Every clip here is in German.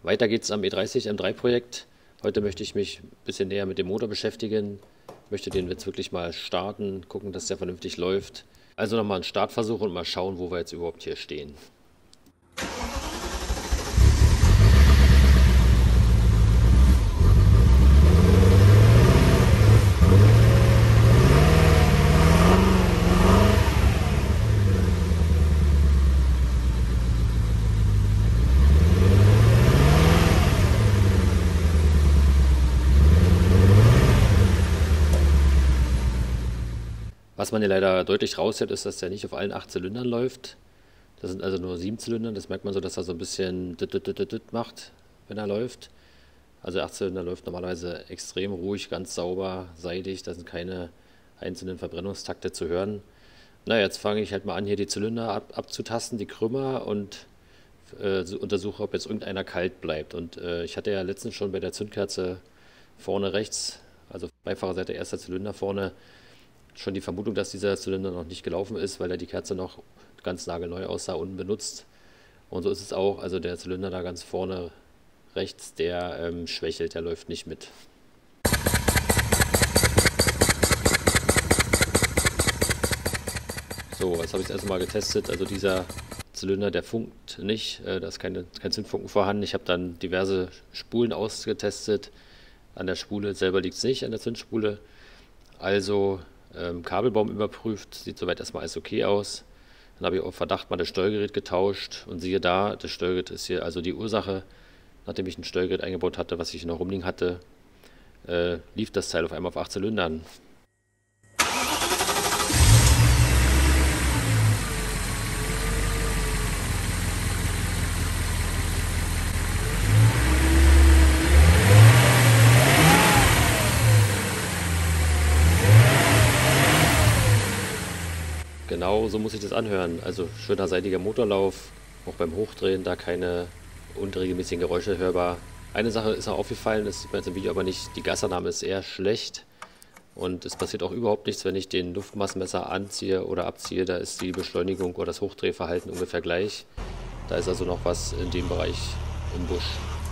Weiter geht's am E30 M3-Projekt. Heute möchte ich mich ein bisschen näher mit dem Motor beschäftigen. Möchte den jetzt wirklich mal starten, gucken, dass der vernünftig läuft. Also nochmal einen Startversuch und mal schauen, wo wir jetzt überhaupt hier stehen. Was man hier leider deutlich raushört, ist, dass der nicht auf allen 8 Zylindern läuft. Das sind also nur 7 Zylinder. Das merkt man so, dass er so ein bisschen dit macht, wenn er läuft. Also der 8-Zylinder läuft normalerweise extrem ruhig, ganz sauber, seidig. Da sind keine einzelnen Verbrennungstakte zu hören. Na, jetzt fange ich halt mal an, hier die Zylinder abzutasten, die Krümmer und untersuche, ob jetzt irgendeiner kalt bleibt. Und ich hatte ja letztens schon bei der Zündkerze vorne rechts, also Beifahrerseite erster Zylinder vorne, schon die Vermutung, dass dieser Zylinder noch nicht gelaufen ist, weil er die Kerze noch ganz nagelneu aussah, unbenutzt. Und so ist es auch. Also der Zylinder da ganz vorne rechts, der schwächelt, der läuft nicht mit. So, jetzt habe ich es erstmal getestet. Also dieser Zylinder, der funkt nicht. Da ist kein Zündfunken vorhanden. Ich habe dann diverse Spulen ausgetestet. An der Spule selber liegt es nicht, an der Zündspule. Also Kabelbaum überprüft, sieht soweit erstmal alles okay aus. Dann habe ich auf Verdacht mal das Steuergerät getauscht und siehe da, das Steuergerät ist hier also die Ursache. Nachdem ich ein Steuergerät eingebaut hatte, was ich noch rumliegen hatte, lief das Teil auf einmal auf 8 Zylindern. Genau so muss ich das anhören. Also schöner seitiger Motorlauf, auch beim Hochdrehen, da keine unregelmäßigen Geräusche hörbar. Eine Sache ist auch aufgefallen, das sieht man jetzt im Video aber nicht, die Gasannahme ist eher schlecht und es passiert auch überhaupt nichts, wenn ich den Luftmassenmesser anziehe oder abziehe. Da ist die Beschleunigung oder das Hochdrehverhalten ungefähr gleich. Da ist also noch was in dem Bereich im Busch.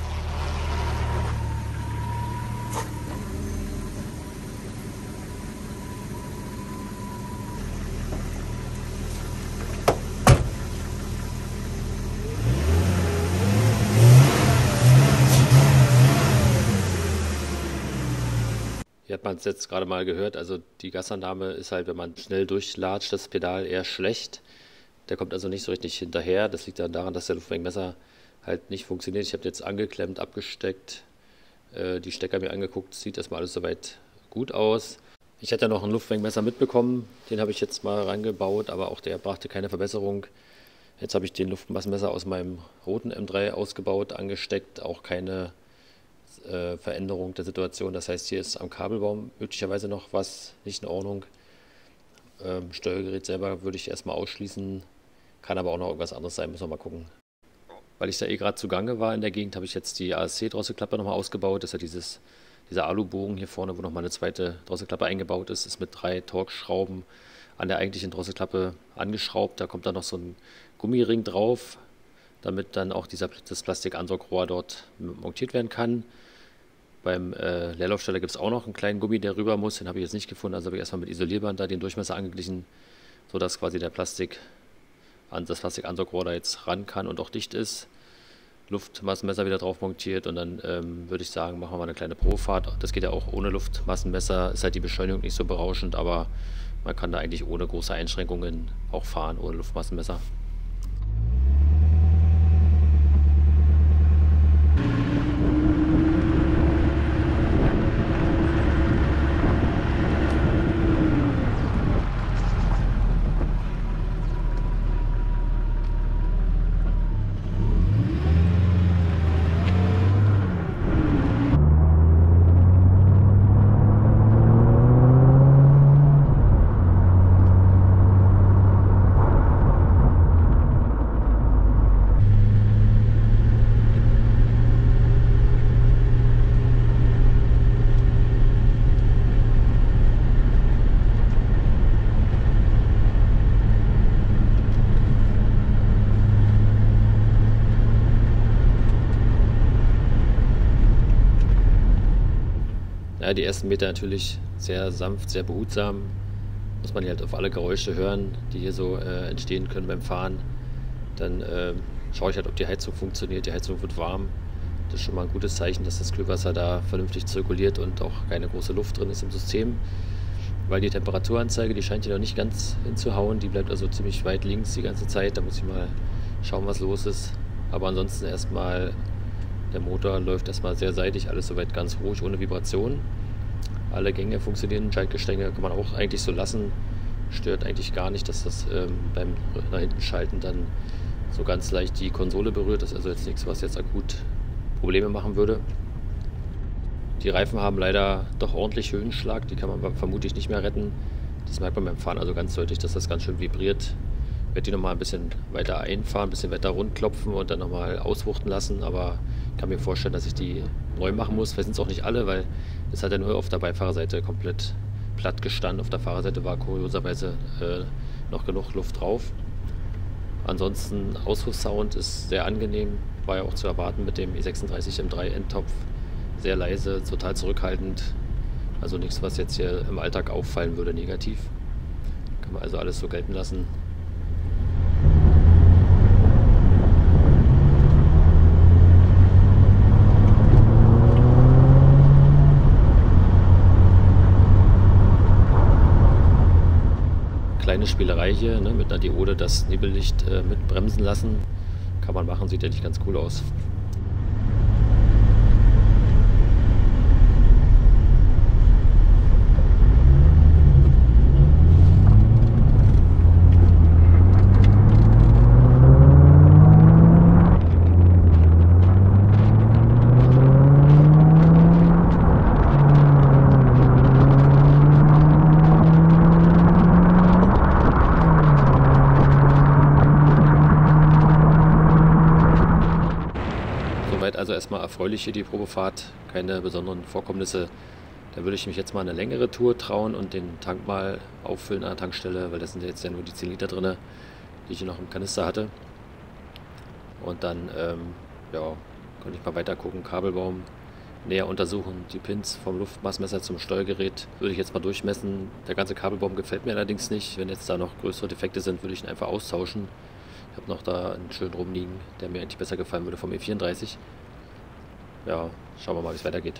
Hier hat man es jetzt gerade mal gehört, also die Gasannahme ist halt, wenn man schnell durchlatscht, das Pedal eher schlecht. Der kommt also nicht so richtig hinterher. Das liegt dann daran, dass der Luftmesser halt nicht funktioniert. Ich habe den jetzt angeklemmt, abgesteckt, die Stecker mir angeguckt, sieht erstmal alles soweit gut aus. Ich hätte noch ein Luftmesser mitbekommen, den habe ich jetzt mal rangebaut, aber auch der brachte keine Verbesserung. Jetzt habe ich den Luftmassenmesser aus meinem roten M3 ausgebaut, angesteckt, auch keine Veränderung der Situation. Das heißt, hier ist am Kabelbaum möglicherweise noch was nicht in Ordnung. Steuergerät selber würde ich erstmal ausschließen, kann aber auch noch irgendwas anderes sein, müssen wir mal gucken. Weil ich da eh gerade zugange war in der Gegend, habe ich jetzt die ASC-Drosselklappe nochmal ausgebaut. Das ist ja dieser Alubogen hier vorne, wo nochmal eine zweite Drosselklappe eingebaut ist. Ist mit 3 Torx-Schrauben an der eigentlichen Drosselklappe angeschraubt. Da kommt dann noch so ein Gummiring drauf, damit dann auch das Plastikansaugrohr dort montiert werden kann. Beim Leerlaufsteller gibt es auch noch einen kleinen Gummi, der rüber muss. Den habe ich jetzt nicht gefunden. Also habe ich erstmal mit Isolierband da den Durchmesser angeglichen, sodass quasi das Plastikansaugrohr da jetzt ran kann und auch dicht ist. Luftmassenmesser wieder drauf montiert und dann würde ich sagen, machen wir mal eine kleine Probefahrt. Das geht ja auch ohne Luftmassenmesser. Ist halt die Beschleunigung nicht so berauschend, aber man kann da eigentlich ohne große Einschränkungen auch fahren, ohne Luftmassenmesser. Ja, die ersten Meter natürlich sehr sanft, sehr behutsam. Muss man halt auf alle Geräusche hören, die hier so entstehen können beim Fahren. Dann schaue ich halt, ob die Heizung funktioniert. Die Heizung wird warm. Das ist schon mal ein gutes Zeichen, dass das Kühlwasser da vernünftig zirkuliert und auch keine große Luft drin ist im System. Weil die Temperaturanzeige, die scheint hier noch nicht ganz hinzuhauen. Die bleibt also ziemlich weit links die ganze Zeit. Da muss ich mal schauen, was los ist. Aber ansonsten erstmal, der Motor läuft erstmal sehr seitig, alles soweit ganz ruhig, ohne Vibration. Alle Gänge funktionieren, Schaltgestänge kann man auch eigentlich so lassen. Stört eigentlich gar nicht, dass das beim nach hinten schalten dann so ganz leicht die Konsole berührt. Das ist also jetzt nichts, was jetzt akut Probleme machen würde. Die Reifen haben leider doch ordentlich Höhenschlag, die kann man vermutlich nicht mehr retten. Das merkt man beim Fahren also ganz deutlich, dass das ganz schön vibriert. Ich werde die nochmal ein bisschen weiter einfahren, ein bisschen weiter rundklopfen und dann nochmal auswuchten lassen, aber ich kann mir vorstellen, dass ich die neu machen muss. Vielleicht sind es auch nicht alle, weil es hat ja nur auf der Beifahrerseite komplett platt gestanden. Auf der Fahrerseite war kurioserweise noch genug Luft drauf. Ansonsten Auspuffsound ist sehr angenehm, war ja auch zu erwarten mit dem E36 M3 Endtopf. Sehr leise, total zurückhaltend, also nichts, was jetzt hier im Alltag auffallen würde negativ. Kann man also alles so gelten lassen. Kleine Spielerei hier, ne, mit einer Diode das Nebellicht mit bremsen lassen. Kann man machen, sieht ja nicht ganz cool aus. Soweit also erstmal erfreulich hier die Probefahrt, keine besonderen Vorkommnisse. Da würde ich mich jetzt mal eine längere Tour trauen und den Tank mal auffüllen an der Tankstelle, weil das sind ja jetzt ja nur die 10 Liter drin, die ich hier noch im Kanister hatte. Und dann ja, könnte ich mal weiter gucken, Kabelbaum näher untersuchen, die Pins vom Luftmaßmesser zum Steuergerät würde ich jetzt mal durchmessen. Der ganze Kabelbaum gefällt mir allerdings nicht. Wenn jetzt da noch größere Defekte sind, würde ich ihn einfach austauschen. Ich habe noch da einen schönen rumliegen, der mir eigentlich besser gefallen würde vom E34. Ja, schauen wir mal, wie es weitergeht.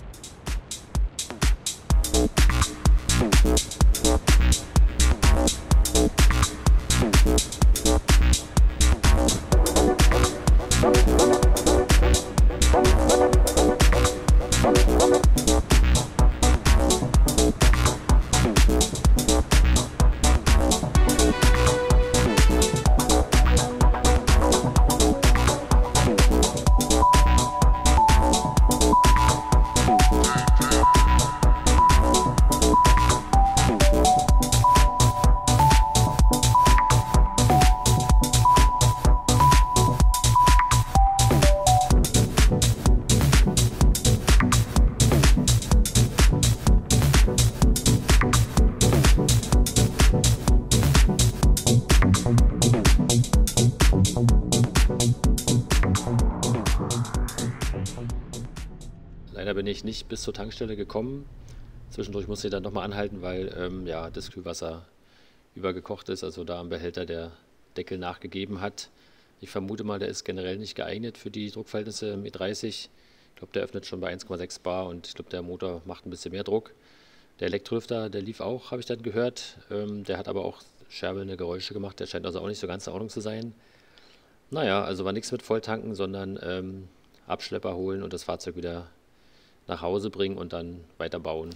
Leider bin ich nicht bis zur Tankstelle gekommen. Zwischendurch musste ich dann nochmal anhalten, weil ja, das Kühlwasser übergekocht ist, also da am Behälter der Deckel nachgegeben hat. Ich vermute mal, der ist generell nicht geeignet für die Druckverhältnisse im E30. Ich glaube, der öffnet schon bei 1,6 Bar und ich glaube, der Motor macht ein bisschen mehr Druck. Der Elektrolüfter, der lief auch, habe ich dann gehört. Der hat aber auch scherbelnde Geräusche gemacht. Der scheint also auch nicht so ganz in Ordnung zu sein. Naja, also war nichts mit Volltanken, sondern Abschlepper holen und das Fahrzeug wieder nach Hause bringen und dann weiter bauen.